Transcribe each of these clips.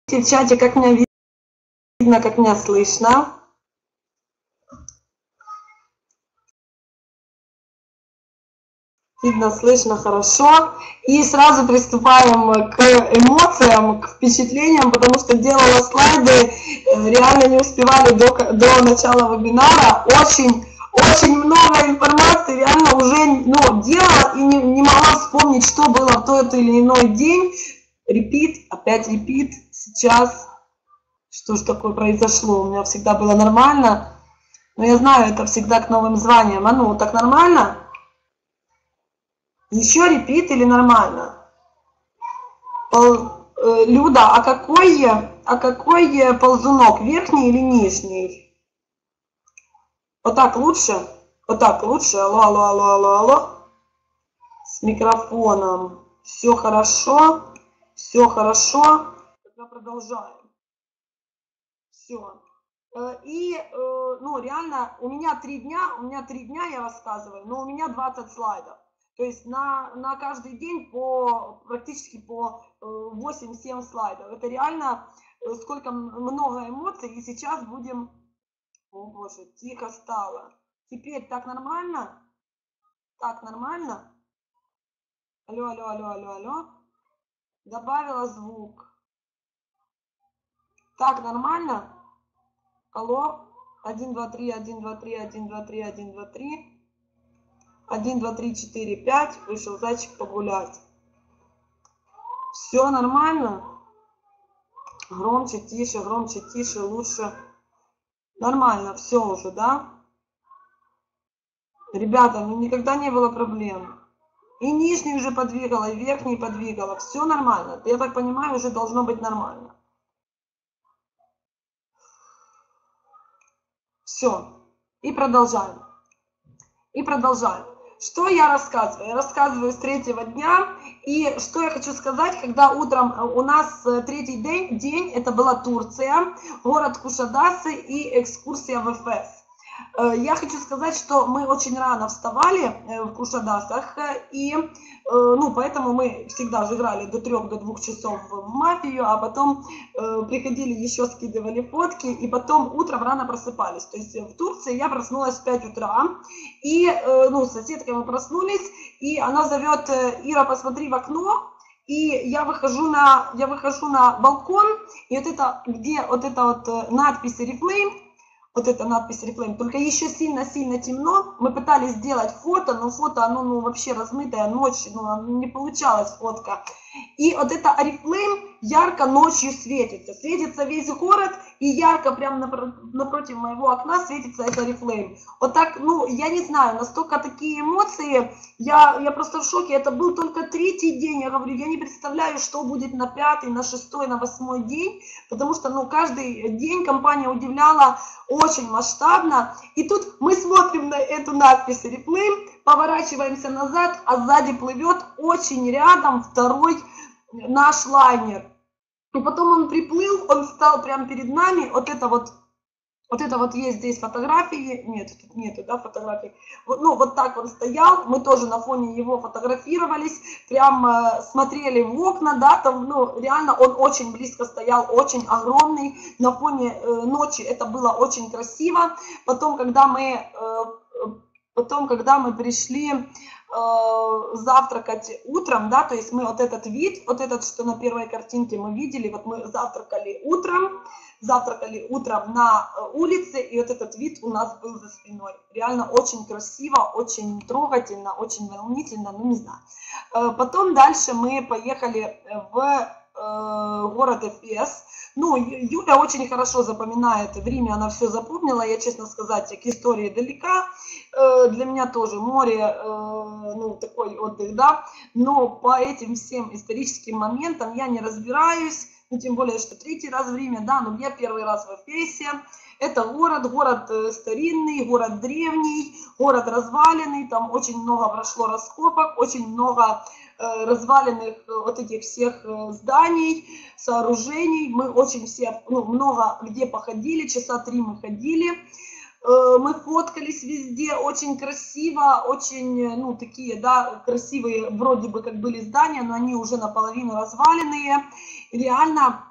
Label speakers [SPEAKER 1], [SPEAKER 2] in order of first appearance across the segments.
[SPEAKER 1] в чате, как меня видно, как меня слышно. Видно, слышно хорошо. И сразу приступаем к эмоциям, к впечатлениям, потому что делала слайды, реально не успевали до начала вебинара. Очень много информации, реально уже делала и не могла вспомнить, что было в тот или иной день. Репит, опять репит. Сейчас, что ж такое произошло? У меня всегда было нормально. Но я знаю, это всегда к новым званиям. А ну, так нормально? Еще репит или нормально? Люда, а какой ползунок? Верхний или нижний? Вот так лучше? Вот так лучше? Алло, алло, алло, алло, алло. С микрофоном. Все хорошо? Все хорошо? Тогда продолжаем. Все. И, реально, у меня 3 дня я рассказываю, но у меня 20 слайдов. То есть на каждый день практически по 8-7 слайдов. Это реально сколько много эмоций. И сейчас будем... О боже, тихо стало. Теперь так нормально? Так нормально? Алло, алло, алло, алло, алло. Добавила звук. Так нормально? Алло. 1, 2, 3, 1, 2, 3, 1, 2, 3, 1, 2, 3. 1, 2, 3, 4, 5. Вышел зайчик погулять. Все нормально? Громче, тише, лучше. Нормально, все уже, да? Ребята, никогда не было проблем. И нижний уже подвигала, и верхний подвигала. Все нормально. Я так понимаю, уже должно быть нормально. Все. И продолжаем. Что я рассказываю? Я рассказываю с 3-го дня. И что я хочу сказать, когда утром у нас 3-й день, это была Турция, город Кушадасы и экскурсия в Эфес. Я хочу сказать, что мы очень рано вставали в Кушадасах, и поэтому мы всегда же играли до 3-2 часов в мафию, а потом приходили, еще скидывали фотки, и потом утром рано просыпались. То есть в Турции я проснулась в 5 утра, и с соседкой мы проснулись, и она зовет: Ира, посмотри в окно. И я выхожу на балкон, и где надпись Reflame, вот эта надпись Reflame, только еще сильно темно. Мы пытались сделать фото, но фото, оно вообще размытое, ночь, не получалась фотка. И вот это Reflame ярко ночью светится весь город, и ярко прямо напротив моего окна светится это Reflame. Вот так, я не знаю, настолько такие эмоции, я просто в шоке. Это был только 3-й день, я говорю, я не представляю, что будет на 5-й, на 6-й, на 8-й день, потому что, каждый день компания удивляла очень масштабно. И тут мы смотрим на эту надпись Reflame, поворачиваемся назад, а сзади плывет очень рядом 2-й наш лайнер. И потом он приплыл, он встал прямо перед нами. Вот это есть здесь фотографии. Нет, тут нету, да, фотографий. Вот так он стоял. Мы тоже на фоне его фотографировались. Прям смотрели в окна, да, там, реально он очень близко стоял, очень огромный. На фоне ночи это было очень красиво. Потом, когда мы пришли завтракать утром, да, то есть мы вот этот вид, что на первой картинке мы видели, вот мы завтракали утром на улице, и вот этот вид у нас был за спиной. Реально очень красиво, очень трогательно, очень волнительно, не знаю. Потом дальше мы поехали в город Эфес. Юля очень хорошо запоминает в Риме, она все запомнила, я, честно сказать, к истории далека. Для меня тоже море, такой отдых, да, но по этим всем историческим моментам я не разбираюсь, тем более, что 3-й раз в Риме, да, но я 1-й раз в Эфесе. Это город старинный, город древний, город разваленный, там очень много прошло раскопок, очень много разваленных вот этих всех зданий, сооружений. Мы очень много где походили, часа 3 мы ходили. Мы фоткались везде, очень красиво, очень, такие, да, красивые вроде бы как были здания, но они уже наполовину разваленные. Реально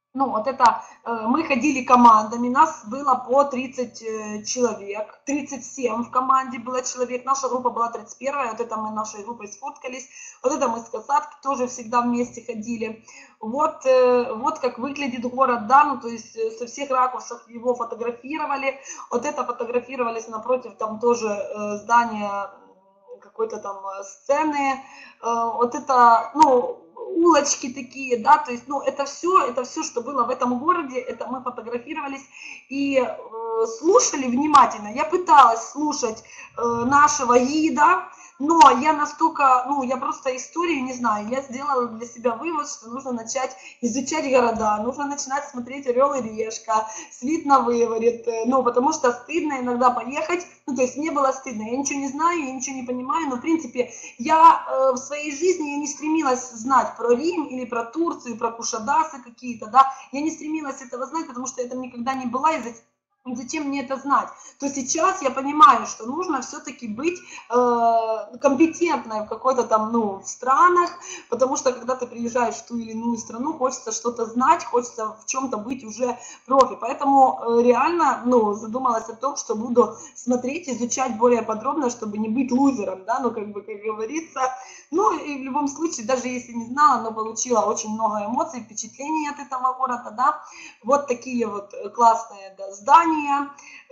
[SPEAKER 1] ну, вот это, мы ходили командами, нас было по 30 человек, 37 в команде было человек, наша группа была 31-я, вот это мы нашей группой сфоткались, вот это мы с Касатки тоже всегда вместе ходили. Вот, вот как выглядит город, да, ну, то есть со всех ракурсов его фотографировали, вот это фотографировались напротив там тоже здания какой-то там сцены, вот это, ну, улочки такие, да, то есть, ну, это все, что было в этом городе, это мы фотографировались и слушали внимательно. Я пыталась слушать нашего гида, но я настолько, ну, я просто историю не знаю, я сделала для себя вывод, что нужно начать изучать города, нужно начинать смотреть «Орел и решка», «Свит на выворот», ну, потому что стыдно иногда поехать, ну, то есть мне было стыдно, я ничего не знаю, я ничего не понимаю, но, в принципе, я в своей жизни я не стремилась знать про Рим или про Турцию, про Кушадасы какие-то, да, я не стремилась этого знать, потому что это никогда не была, и зачем мне это знать? То сейчас я понимаю, что нужно все-таки быть компетентной в какой-то там, ну, в странах, потому что когда ты приезжаешь в ту или иную страну, хочется что-то знать, хочется в чем-то быть уже профи. Поэтому реально, ну, задумалась о том, что буду смотреть, изучать более подробно, чтобы не быть лузером, да, ну, как бы, как говорится. Ну, и в любом случае, даже если не знала, но получила очень много эмоций, впечатлений от этого города, да. Вот такие вот классные, да, здания,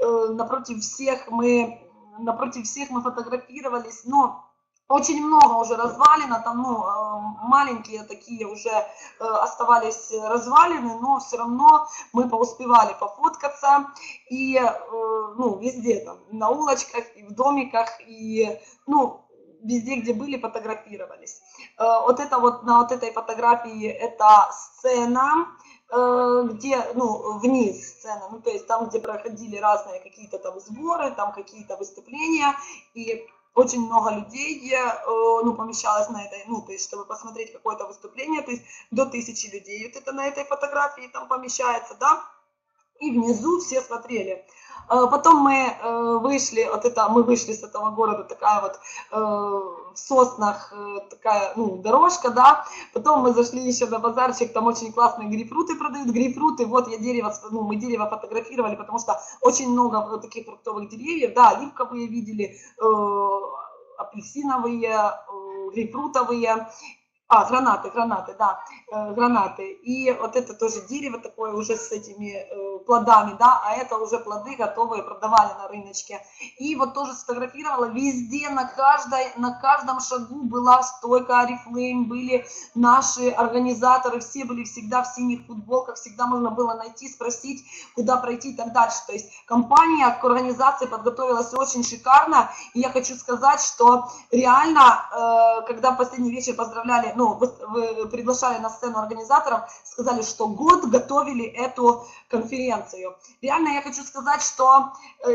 [SPEAKER 1] напротив всех мы фотографировались, но очень много уже развалено, там, ну, маленькие такие уже оставались развалины, но все равно мы поуспевали пофоткаться, и, ну, везде, там, на улочках, и в домиках, и, ну, везде, где были, фотографировались. Вот это вот, на вот этой фотографии, это сцена, где, ну, вниз сцена, ну, то есть там, где проходили разные какие-то там сборы, там какие-то выступления, и очень много людей, ну, помещалось на этой, ну, то есть, чтобы посмотреть какое-то выступление, то есть до 1000 людей вот это на этой фотографии там помещается, да, и внизу все смотрели. Потом мы вышли, вот это, мы вышли с этого города, такая вот в соснах такая, ну, дорожка, да. Потом мы зашли еще на базарчик, там очень классные грейпфруты продают, грейпфруты, вот я дерево, ну, мы дерево фотографировали, потому что очень много таких фруктовых деревьев, да, оливковые видели, апельсиновые, грейпфрутовые. Гранаты, да, гранаты. И вот это тоже дерево такое уже с этими плодами, да, а это уже плоды готовые, продавали на рыночке. И вот тоже сфотографировала везде, на каждом шагу была стойка Oriflame, были наши организаторы, все были всегда в синих футболках, всегда можно было найти, спросить, куда пройти и так дальше. То есть компания к организации подготовилась очень шикарно, и я хочу сказать, что реально, когда в последний вечер поздравляли, ну, вы приглашали на сцену организаторов, сказали, что год готовили эту конференцию. Реально я хочу сказать, что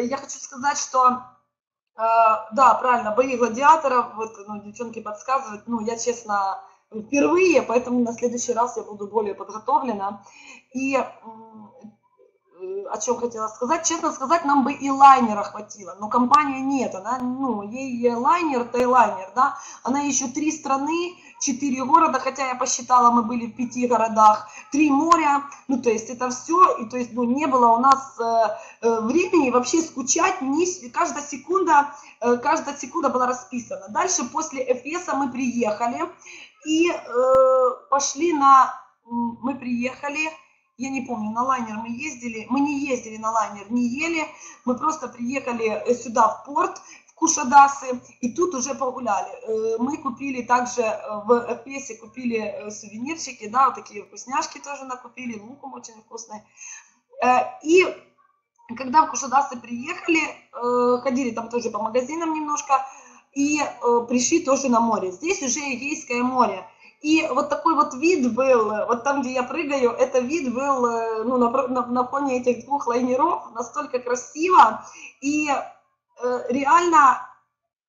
[SPEAKER 1] да, правильно, бои гладиаторов, вот, ну, девчонки подсказывают, ну, я, честно, впервые, поэтому на следующий раз я буду более подготовлена. И о чем хотела сказать. Честно сказать, нам бы и лайнера хватило, но компания нет, она, ну, ей лайнер, тейлайнер, да, она еще 3 страны, 4 города, хотя я посчитала, мы были в 5 городах, 3 моря, ну, то есть это все, и то есть, ну, не было у нас времени вообще скучать, каждая секунда была расписана. Дальше после Эфеса мы приехали и мы приехали, я не помню, на лайнер мы ездили, мы не ездили на лайнер, не ели, мы просто приехали сюда в порт, в Кушадасы, и тут уже погуляли. Мы купили также в Эфесе, купили сувенирчики, да, вот такие вкусняшки тоже накупили, луком очень вкусный. И когда в Кушадасы приехали, ходили там тоже по магазинам немножко, и пришли тоже на море. Здесь уже Эгейское море. И вот такой вот вид был, вот там, где я прыгаю, это вид был, ну, на фоне этих 2 лайнеров настолько красиво. И реально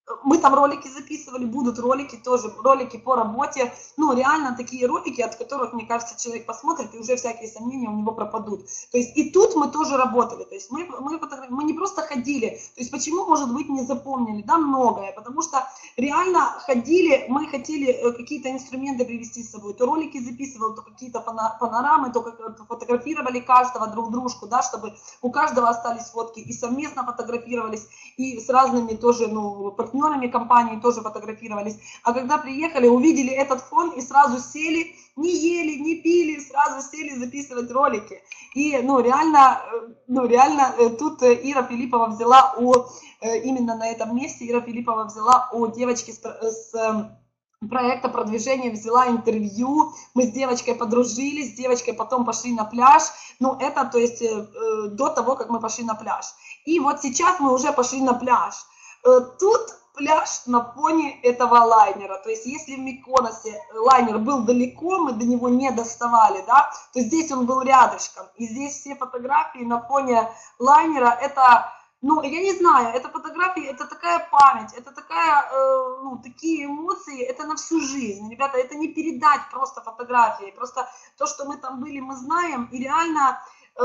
[SPEAKER 1] мы там ролики записывали, будут ролики тоже, ролики по работе, ну, реально такие ролики, от которых, мне кажется, человек посмотрит, и уже всякие сомнения у него пропадут. То есть и тут мы тоже работали, то есть мы не просто ходили, то есть почему, может быть, не запомнили, да, многое, потому что реально ходили, мы хотели какие-то инструменты привезти с собой, то ролики записывал, то какие-то панорамы, то фотографировали каждого друг дружку, да, чтобы у каждого остались фотки, и совместно фотографировались, и с разными тоже, ну, партнерами компании тоже фотографировались. А когда приехали, увидели этот фон и сразу сели, не ели, не пили, сразу сели записывать ролики. И, ну, реально тут Ира Филиппова взяла именно на этом месте, Ира Филиппова взяла у девочки с проекта продвижения, взяла интервью, мы с девочкой подружились, с девочкой потом пошли на пляж, ну, это, то есть, до того, как мы пошли на пляж. И вот сейчас мы уже пошли на пляж. Тут пляж на фоне этого лайнера, то есть если в Миконосе лайнер был далеко, мы до него не доставали, да, то здесь он был рядышком, и здесь все фотографии на фоне лайнера, это, ну, я не знаю, это фотографии, это такая память, это такая, ну, такие эмоции, это на всю жизнь, ребята, это не передать просто фотографии, просто то, что мы там были, мы знаем, и реально,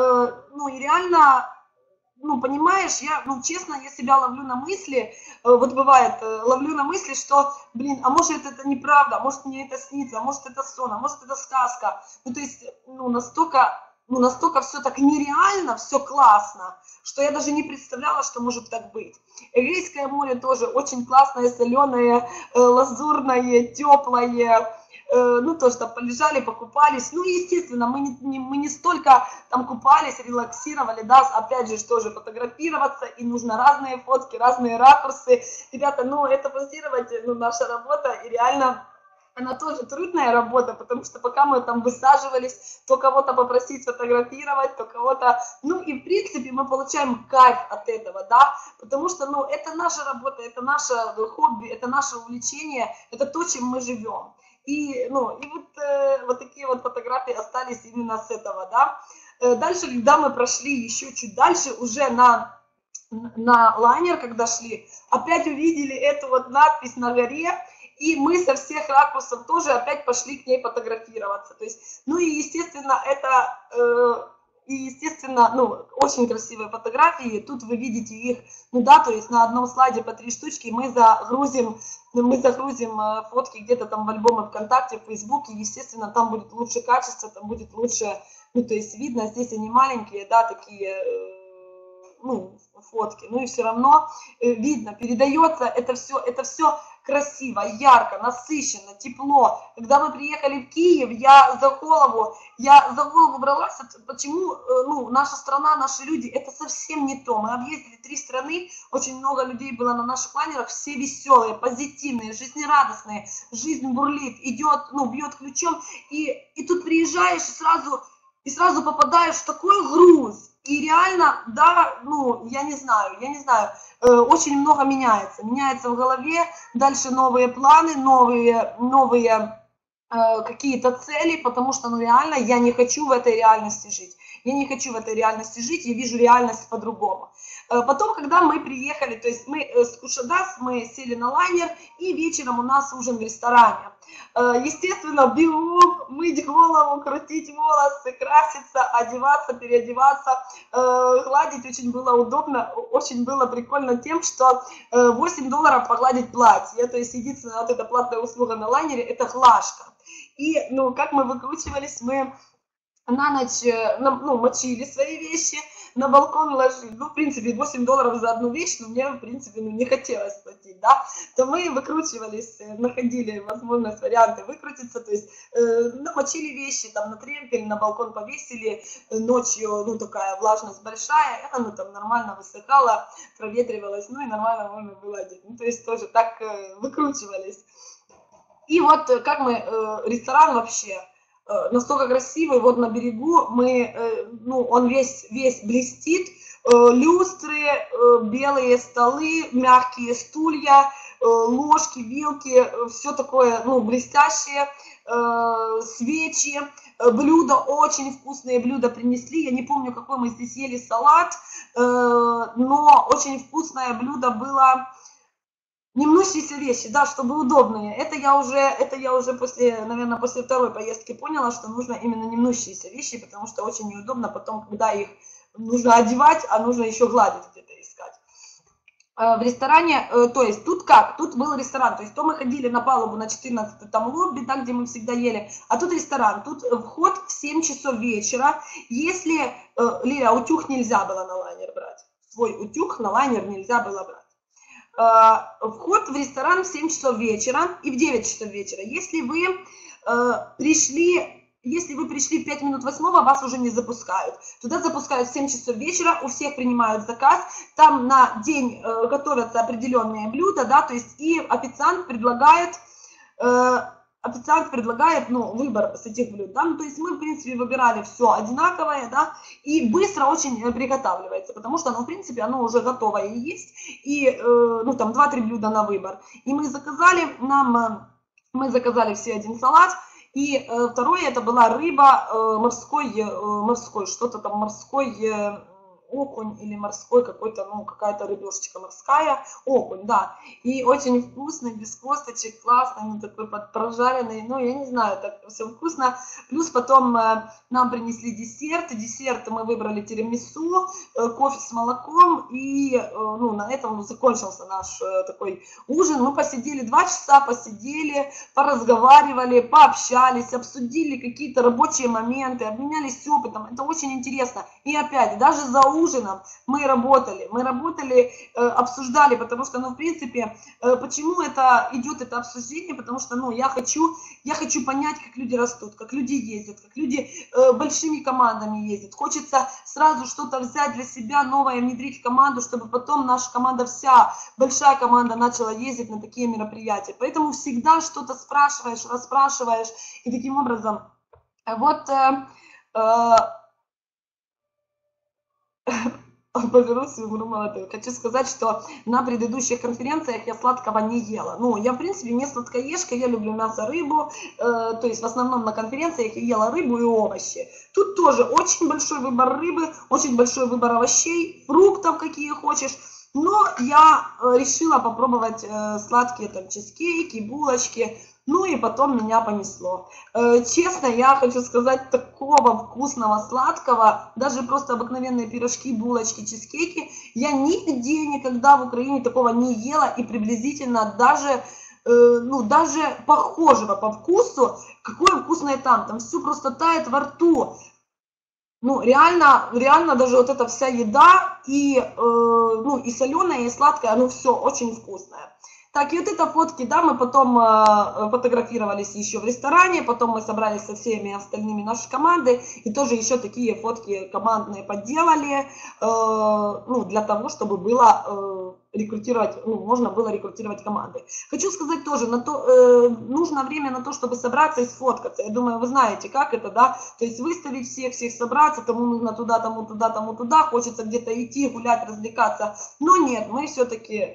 [SPEAKER 1] ну, понимаешь, я, ну, честно, я себя ловлю на мысли, вот бывает, ловлю на мысли, что, блин, а может это неправда, а может мне это снится, а может это сон, а может это сказка. Ну, то есть, ну, настолько все так нереально, все классно, что я даже не представляла, что может так быть. Эгейское море тоже очень классное, соленое, лазурное, теплое. Ну, тоже там полежали, покупались. Ну, естественно, мы не столько там купались, релаксировали, да, опять же, что же, фотографироваться, и нужно разные фотки, разные ракурсы. Ребята, ну, это позировать, ну, наша работа, и реально она тоже трудная работа, потому что пока мы там высаживались, то кого-то попросить сфотографировать, то кого-то, ну, и в принципе мы получаем кайф от этого, да, потому что, ну, это наша работа, это наше хобби, это наше увлечение, это то, чем мы живем. И, ну, и вот такие вот фотографии остались именно с этого, да. Дальше, когда мы прошли еще чуть дальше, уже на лайнер, когда шли, опять увидели эту вот надпись на горе, и мы со всех ракурсов тоже опять пошли к ней фотографироваться. То есть, ну и естественно, ну, очень красивые фотографии, тут вы видите их, ну да, то есть на одном слайде по 3 штучки, мы загрузим фотки где-то там в альбомы ВКонтакте, в Фейсбуке, естественно, там будет лучше качество, там будет лучше, ну, то есть видно, здесь они маленькие, да, такие, ну, фотки, ну и все равно видно, передается это все красиво, ярко, насыщенно, тепло. Когда мы приехали в Киев, я за голову бралась, почему, ну, наша страна, наши люди, это совсем не то. Мы объездили 3 страны, очень много людей было на наших лайнерах, все веселые, позитивные, жизнерадостные, жизнь бурлит, идет, ну, бьет ключом, и тут приезжаешь и сразу попадаешь в такой груз. И реально, да, ну, я не знаю, очень много меняется в голове, дальше новые планы, новые какие-то цели, потому что, ну, реально, я не хочу в этой реальности жить. Я не хочу в этой реальности жить, я вижу реальность по-другому. Потом, когда мы приехали, то есть мы с Кушадас, мы сели на лайнер, и вечером у нас ужин в ресторане. Естественно, бегом, мыть голову, крутить волосы, краситься, одеваться, переодеваться, гладить очень было удобно, очень было прикольно тем, что $8 погладить платье, то есть единственная вот эта платная услуга на лайнере, это глажка. И, ну, как мы выкручивались, мы на ночь, ну, мочили свои вещи, на балкон ложили, ну, в принципе, $8 за одну вещь, но мне, в принципе, ну, не хотелось платить, да, то мы выкручивались, находили возможность, варианты выкрутиться, то есть намочили вещи, там, на тремпель, на балкон повесили, ночью, ну, такая влажность большая, она, ну, там, нормально высыхала, проветривалась, ну, и нормально можно было одеть, ну, то есть тоже так выкручивались. И вот как мы, ресторан вообще настолько красивый, вот на берегу мы, ну, он весь блестит, люстры, белые столы, мягкие стулья, ложки, вилки, все такое, ну, блестящее, свечи, блюда, очень вкусные блюда принесли, я не помню, какой мы здесь ели салат, но очень вкусное блюдо было. Немнущиеся вещи, да, чтобы удобные. Это я уже после, наверное, после второй поездки поняла, что нужно именно немнущиеся вещи, потому что очень неудобно потом, когда их нужно одевать, а нужно еще гладить где-то искать. В ресторане, то есть тут как? Тут был ресторан, то есть то мы ходили на палубу на 14 там лобби, да, где мы всегда ели, а тут ресторан, тут вход в 7 часов вечера. Если, Лиля, утюг нельзя было на лайнер брать, свой утюг на лайнер нельзя было брать. Вход в ресторан в 7 часов вечера и в 9 часов вечера. Если вы пришли в 5 минут 8, вас уже не запускают. Туда запускают в 7 часов вечера, у всех принимают заказ, там на день готовятся определенные блюда, да, то есть и официант предлагает, ну, выбор с этих блюд, да, ну, то есть мы, в принципе, выбирали все одинаковое, да, и быстро очень приготавливается, потому что, ну, в принципе, оно уже готовое и есть, и, ну, там, 2-3 блюда на выбор. И мы заказали все один салат, и второе, это была рыба, морской, что-то там, морской окунь или морской какой-то, ну, какая-то рыбешечка морская, окунь, да, и очень вкусный, без косточек, классный, ну, такой прожаренный, ну, я не знаю, так все вкусно, плюс потом нам принесли десерт мы выбрали тирамису, кофе с молоком, и, ну, на этом закончился наш такой ужин, мы посидели 2 часа, поразговаривали, пообщались, обсудили какие-то рабочие моменты, обменялись опытом, это очень интересно, и опять, даже за ужином мы работали, обсуждали, потому что, ну, в принципе, почему это идет, это обсуждение, потому что, ну, я хочу понять, как люди растут, как люди ездят, как люди большими командами ездят, хочется сразу что-то взять для себя, новое внедрить в команду, чтобы потом наша команда вся, большая команда начала ездить на такие мероприятия, поэтому всегда что-то спрашиваешь, расспрашиваешь, и таким образом, вот, повернусь и умру. Хочу сказать, что на предыдущих конференциях я сладкого не ела. Ну, я, в принципе, не сладкоежка, я люблю мясо, рыбу, то есть в основном на конференциях я ела рыбу и овощи. Тут тоже очень большой выбор рыбы, очень большой выбор овощей, фруктов, какие хочешь. Но я решила попробовать сладкие там чизкейки, булочки. Ну и потом меня понесло. Честно, я хочу сказать, такого вкусного сладкого, даже просто обыкновенные пирожки, булочки, чизкейки, я нигде никогда в Украине такого не ела, и приблизительно даже, ну, даже похожего по вкусу, какое вкусное там все просто тает во рту. Ну, реально даже вот эта вся еда, и, ну, и соленая, и сладкая, ну, все очень вкусное. Так, и вот это фотки, да, мы потом фотографировались еще в ресторане, потом мы собрались со всеми остальными нашей командой, и тоже еще такие фотки командные подделали, ну, для того, чтобы было рекрутировать, ну, можно было рекрутировать команды. Хочу сказать тоже, нужно время на то, чтобы собраться и сфоткаться. Я думаю, вы знаете, как это, да, то есть выставить всех собраться, тому нужно туда, тому туда, хочется где-то идти, гулять, развлекаться, но нет, мы все-таки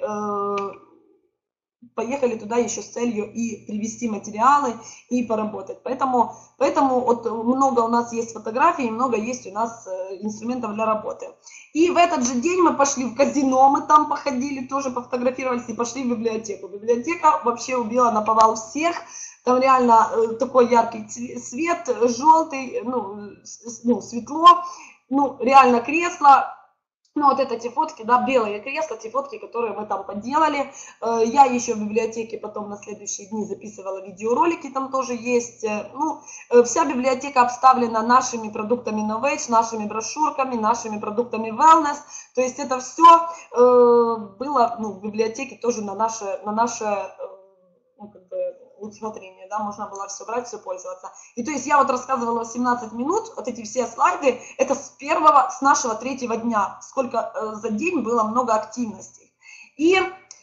[SPEAKER 1] поехали туда еще с целью и привезти материалы и поработать. Поэтому вот много у нас есть фотографий, много есть у нас инструментов для работы. И в этот же день мы пошли в казино, мы там походили, тоже пофотографировались и пошли в библиотеку. Библиотека вообще убила наповал всех. Там реально такой яркий свет, желтый, ну, светло, ну, реально кресло. Ну, вот это те фотки, да, белые кресла, те фотки, которые мы там поделали. Я еще в библиотеке потом на следующие дни записывала видеоролики, там тоже есть. Ну, вся библиотека обставлена нашими продуктами Novage, нашими брошюрками, нашими продуктами Wellness. То есть это все было, ну, в библиотеке тоже на наше ну, как бы, усмотрение, да, можно было все брать, все пользоваться. И то есть я вот рассказывала 17 минут, вот эти все слайды, это с нашего 3-го дня, сколько за день было много активностей. И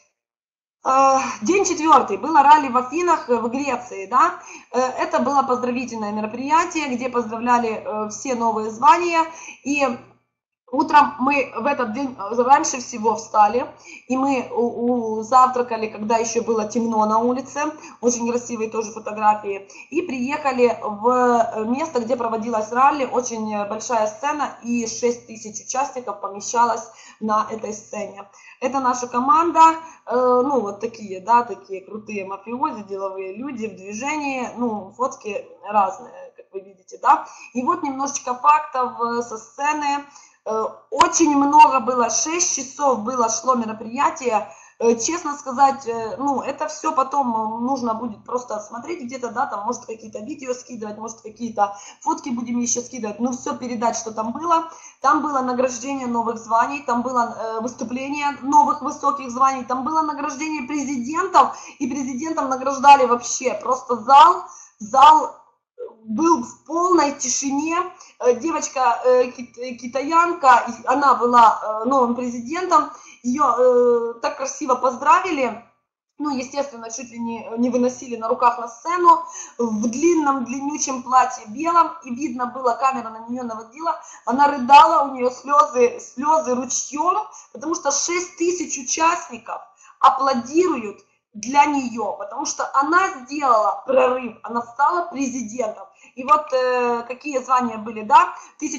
[SPEAKER 1] день 4-й, было ралли в Афинах, в Греции, да, это было поздравительное мероприятие, где поздравляли все новые звания, и Утром мы в этот день раньше всего встали, и мы завтракали, когда еще было темно на улице, очень красивые тоже фотографии, и приехали в место, где проводилась ралли, очень большая сцена, и 6000 участников помещалось на этой сцене. Это наша команда, ну вот такие, да, такие крутые мафиози, деловые люди в движении, ну фотки разные, как вы видите, да. И вот немножечко фактов со сцены. Очень много было, 6 часов шло мероприятие. Честно сказать, ну, это все потом нужно будет просто смотреть где-то, да, там, может, какие-то видео скидывать, может, какие-то фотки будем еще скидывать, ну, все передать, что там было. Там было награждение новых званий, там было выступление новых высоких званий, там было награждение президентов, и президентов награждали вообще, просто зал был в полной тишине. Девочка китаянка, она была новым президентом, ее так красиво поздравили, ну, естественно, чуть ли не выносили на руках на сцену, в длинном, длиннючем платье белом, и видно было, камера на нее наводила, она рыдала, у нее слезы ручьем, потому что 6000 участников аплодируют для нее, потому что она сделала прорыв, она стала президентом. И вот какие звания были, да,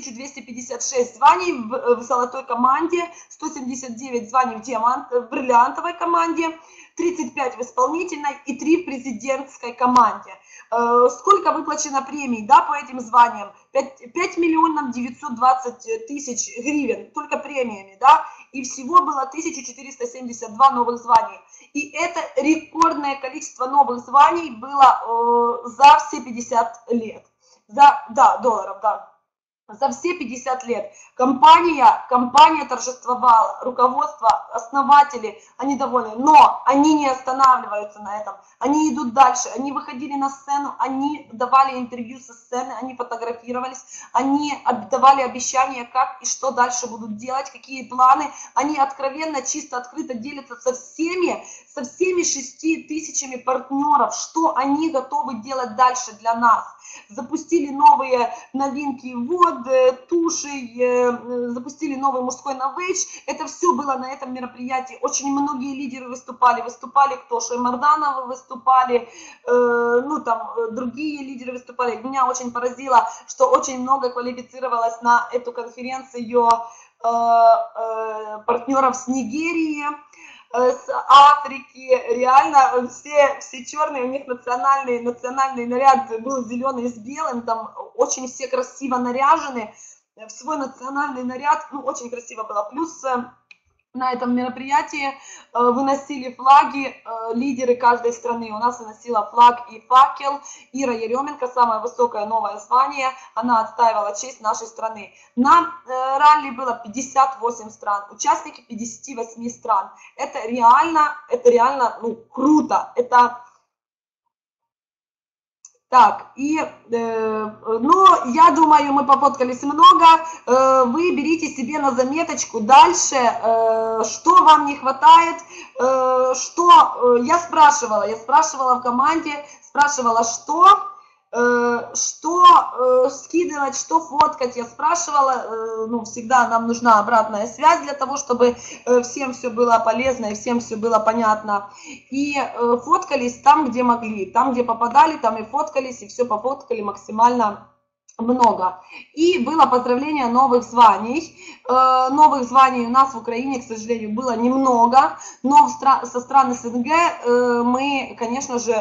[SPEAKER 1] 1256 званий в золотой команде, 179 званий в бриллиантовой команде, 35 в исполнительной и 3 в президентской команде. Сколько выплачено премий, да, по этим званиям? 5 миллионов 920 тысяч гривен, только премиями, да, и всего было 1472 новых званий. И это рекордное количество новых званий было за все 50 лет. Долларов, да. За все 50 лет компания торжествовала, руководство, основатели, они довольны, но они не останавливаются на этом, они идут дальше, они выходили на сцену, они давали интервью со сцены, они фотографировались, они давали обещания, как и что дальше будут делать, какие планы, они откровенно, чисто, открыто делятся со всеми 6000 партнеров, что они готовы делать дальше для нас. Запустили новые новинки вод, туши, запустили новый мужской новейдж. Это все было на этом мероприятии. Очень многие лидеры выступали кто, Шаймардановы выступали, ну там другие лидеры выступали. Меня очень поразило, что очень много квалифицировалось на эту конференцию партнеров с Нигерии, с Африки, реально все черные, у них национальный наряд был зеленый с белым, там очень все красиво наряжены в свой национальный наряд, ну очень красиво было, плюс на этом мероприятии выносили флаги лидеры каждой страны. У нас выносила флаг и факел Ира Еременко, самое высокое новое звание, она отстаивала честь нашей страны. На ралли было 58 стран, участники 58 стран. Это реально ну, круто. Это так, ну, я думаю, мы пофоткались много, вы берите себе на заметочку дальше, что вам не хватает, что я спрашивала в команде, спрашивала, что скидывать, что фоткать, я спрашивала, ну, всегда нам нужна обратная связь для того, чтобы всем все было полезно и всем все было понятно, и фоткались там, где могли, там, где попадали, там и фоткались, и все пофоткали максимально много. И было поздравление новых званий. Новых званий у нас в Украине, к сожалению, было немного, но со стран СНГ мы, конечно же,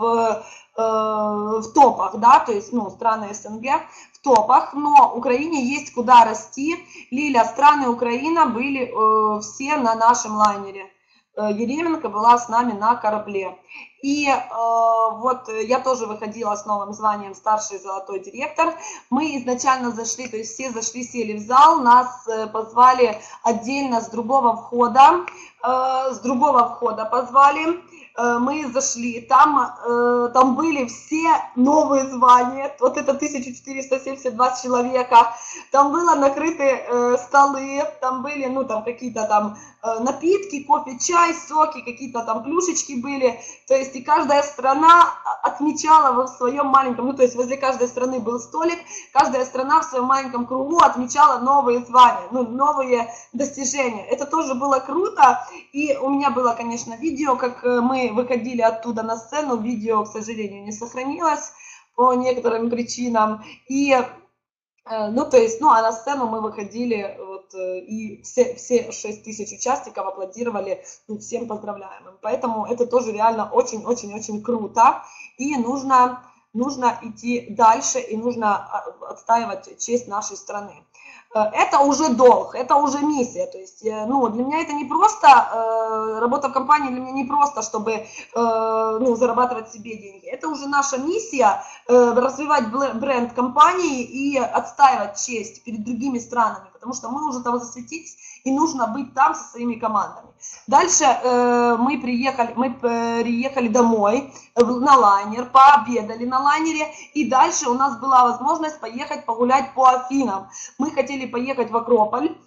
[SPEAKER 1] в топах, да, то есть, ну, страны СНГ в топах, но Украине есть куда расти. Лиля, страны Украины были все на нашем лайнере. Еременко была с нами на корабле. И вот я тоже выходила с новым званием старший золотой директор. Мы изначально зашли, то есть все зашли, сели в зал, нас позвали отдельно с другого входа позвали. мы зашли, там были все новые звания, вот это 1472 человека, там было накрыты столы, там были, ну, там какие-то там напитки, кофе, чай, соки, какие-то там плюшечки были, то есть и каждая страна отмечала в своем маленьком, ну, то есть возле каждой страны был столик, каждая страна в своем маленьком кругу отмечала новые звания, ну, новые достижения. Это тоже было круто, и у меня было, конечно, видео, как мы выходили оттуда на сцену, видео, к сожалению, не сохранилось по некоторым причинам, и, ну, то есть, ну, а на сцену мы выходили, вот, и все 6000 участников аплодировали, ну, всем поздравляем, поэтому это тоже реально очень-очень-очень круто, и нужно идти дальше, и нужно отстаивать честь нашей страны. Это уже долг, это уже миссия, то есть, ну, для меня это не просто, работа в компании для меня не просто, чтобы, ну, зарабатывать себе деньги, это уже наша миссия, развивать бренд компании и отстаивать честь перед другими странами, потому что мы уже там засветились, и нужно быть там со своими командами. Дальше мы приехали домой на лайнер, пообедали на лайнере, и дальше у нас была возможность поехать погулять по Афинам. Мы хотели поехать в Акрополь,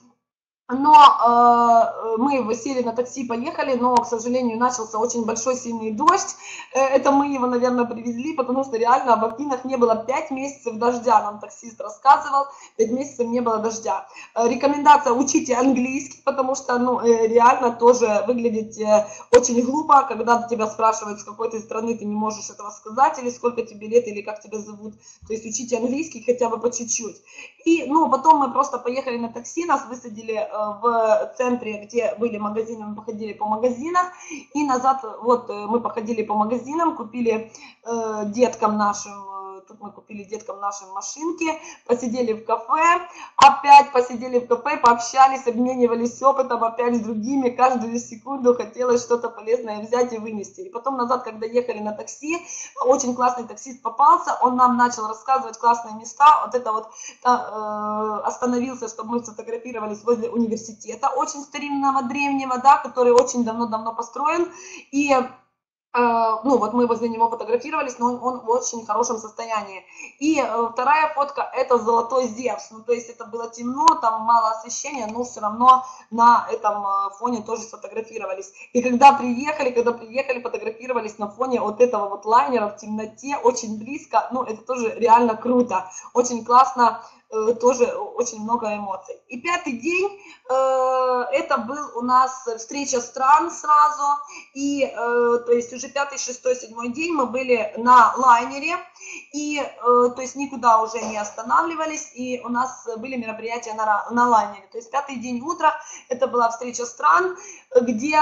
[SPEAKER 1] но мы сели на такси, поехали, но, к сожалению, начался очень большой сильный дождь. Это мы его, наверное, привезли, потому что реально в Афинах не было 5 месяцев дождя, нам таксист рассказывал, 5 месяцев не было дождя. Рекомендация: учите английский, потому что, ну, реально тоже выглядит очень глупо, когда тебя спрашивают, с какой ты страны, ты не можешь этого сказать, или сколько тебе лет, или как тебя зовут. То есть учите английский хотя бы по чуть-чуть. И, ну, потом мы просто поехали на такси, нас высадили в центре, где были магазины, мы походили по магазинам, и назад, вот, мы походили по магазинам, купили деткам нашим, тут мы купили деткам нашим машинки, посидели в кафе, опять посидели в кафе, пообщались, обменивались опытом, опять с другими, каждую секунду хотелось что-то полезное взять и вынести. И потом назад, когда ехали на такси, очень классный таксист попался, он нам начал рассказывать классные места, вот это вот остановился, чтобы мы сфотографировались возле университета, очень старинного, древнего, да, который очень давно-давно построен, и ну, вот мы возле него фотографировались, но он в очень хорошем состоянии. И вторая фотка — это золотой Зевс, ну, то есть это было темно, там мало освещения, но все равно на этом фоне тоже сфотографировались. И когда приехали, фотографировались на фоне вот этого вот лайнера в темноте, очень близко, ну, это тоже реально круто, очень классно, тоже очень много эмоций. И пятый день, это был у нас встреча стран сразу, и, то есть уже 5-й, 6-й, 7-й день мы были на лайнере, и, то есть никуда уже не останавливались, и у нас были мероприятия на лайнере. То есть 5-й день утро, это была встреча стран, где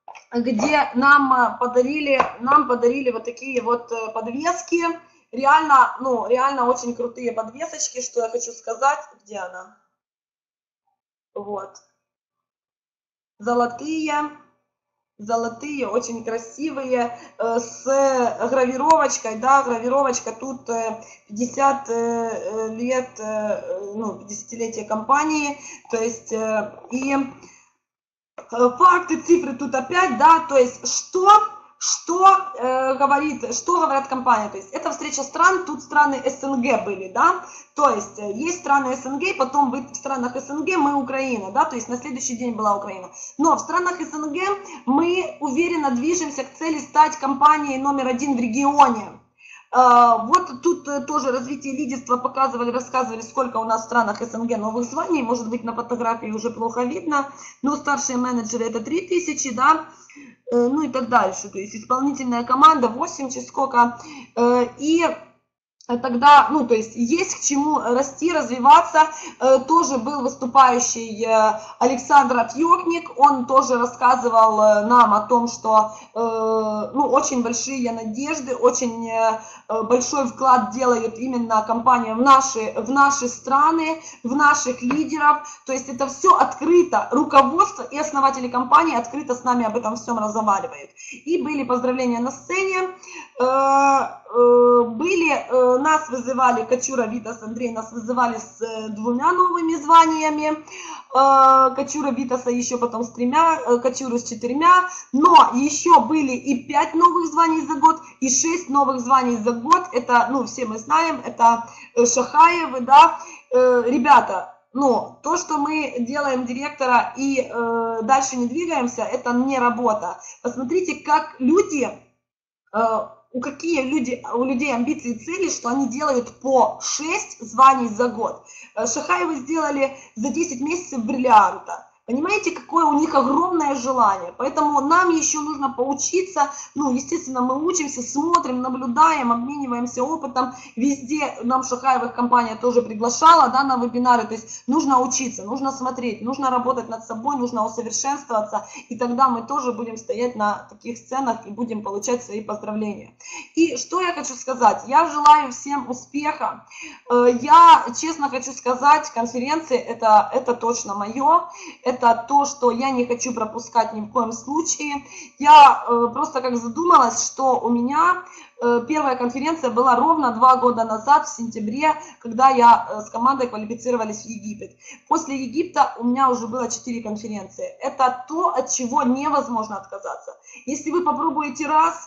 [SPEAKER 1] нам подарили вот такие вот подвески, реально, ну, реально очень крутые подвесочки, что я хочу сказать, где она? Вот. Золотые, очень красивые, с гравировочкой, да, гравировочка тут 50 лет, ну, 50-летие компании, то есть, и факты, цифры тут опять, да, то есть, что говорят компания, то есть это встреча стран, тут страны СНГ были, да, то есть есть страны СНГ, потом в странах СНГ мы Украина, да, то есть на следующий день была Украина, но в странах СНГ мы уверенно движемся к цели стать компанией номер 1 в регионе. Вот тут тоже развитие лидерства показывали, рассказывали, сколько у нас в странах СНГ новых званий, может быть на фотографии уже плохо видно, но старшие менеджеры это 3000, да, ну и так дальше, то есть исполнительная команда 8 сколько, и тогда, ну, то есть есть к чему расти, развиваться. Тоже был выступающий Александр Отъёкник, он тоже рассказывал нам о том, что, ну, очень большие надежды, очень большой вклад делает именно компания в наши страны, в наших лидеров, то есть это все открыто, руководство и основатели компании открыто с нами об этом всем разговаривают. И были поздравления на сцене, нас вызывали, Кочура, Витас, Андрей, нас вызывали с 2 новыми званиями, Кочура, Витаса еще потом с 3, Кочуру с 4, но еще были и 5 новых званий за год, и 6 новых званий за год, это, ну, все мы знаем, это Шахаевы, да, ребята, но то, что мы делаем директора и дальше не двигаемся, это не работа. Посмотрите, как люди, у людей амбиции и цели, что они делают по 6 званий за год. Шахаевы сделали за 10 месяцев бриллианта. Понимаете, какое у них огромное желание. Поэтому нам еще нужно поучиться. Ну, естественно, мы учимся, смотрим, наблюдаем, обмениваемся опытом. Везде нам Шахаевых компания тоже приглашала, да, на вебинары. То есть нужно учиться, нужно смотреть, нужно работать над собой, нужно усовершенствоваться. И тогда мы тоже будем стоять на таких сценах и будем получать свои поздравления. И что я хочу сказать? Я желаю всем успеха. Я честно хочу сказать, конференции это точно мое. Это то, что я не хочу пропускать ни в коем случае. Я просто как задумалась, что у меня первая конференция была ровно 2 года назад, в сентябре, когда я с командой квалифицировались в Египет. После Египта у меня уже было 4 конференции. Это то, от чего невозможно отказаться. Если вы попробуете раз,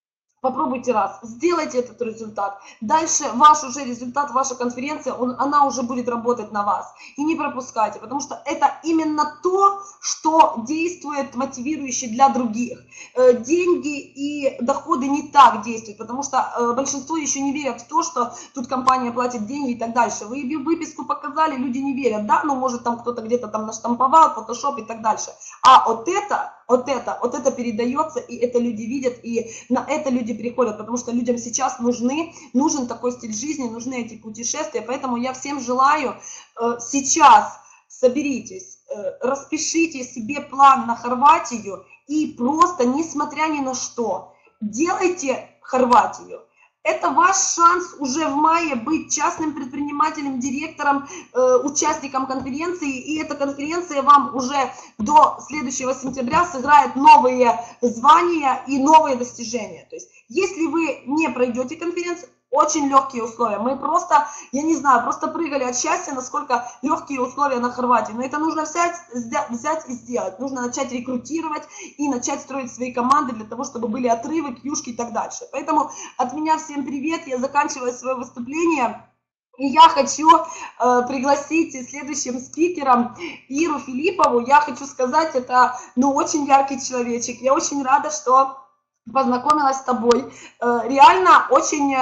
[SPEAKER 1] сделайте этот результат. Дальше ваш уже результат, ваша конференция, она уже будет работать на вас. И не пропускайте, потому что это именно то, что действует мотивирующе для других. Деньги и доходы не так действуют, потому что большинство еще не верят в то, что тут компания платит деньги и так дальше. Вы выписку показали, люди не верят, да, ну может там кто-то где-то там наштамповал, фотошоп и так дальше. А вот это передается, и это люди видят, и на это люди приходят, потому что людям сейчас нужен такой стиль жизни, нужны эти путешествия, поэтому я всем желаю сейчас соберитесь, распишите себе план на Хорватию и просто, несмотря ни на что, делайте Хорватию. Это ваш шанс уже в мае быть частным предпринимателем, директором, участником конференции. И эта конференция вам уже до следующего сентября сыграет новые звания и новые достижения. То есть, если вы не пройдете конференцию, очень легкие условия. Мы просто, я не знаю, просто прыгали от счастья, насколько легкие условия на Хорватии. Но это нужно взять и сделать. Нужно начать рекрутировать и начать строить свои команды для того, чтобы были отрывы, кьюшки и так дальше. Поэтому от меня всем привет. Я заканчиваю свое выступление. И я хочу пригласить следующим спикером Иру Филиппову. Я хочу сказать, это очень яркий человечек. Я очень рада, что познакомилась с тобой. Реально очень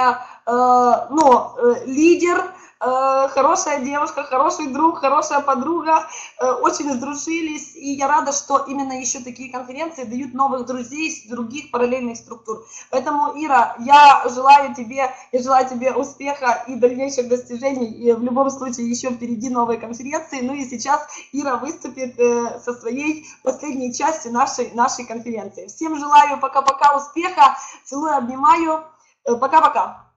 [SPEAKER 1] лидер, хорошая девушка, хороший друг, хорошая подруга, очень сдружились, и я рада, что именно еще такие конференции дают новых друзей из других параллельных структур. Поэтому, Ира, я желаю тебе успеха и дальнейших достижений, и в любом случае еще впереди новые конференции. Ну и сейчас Ира выступит со своей последней части нашей конференции. Всем желаю пока-пока успеха, целую, обнимаю, пока-пока.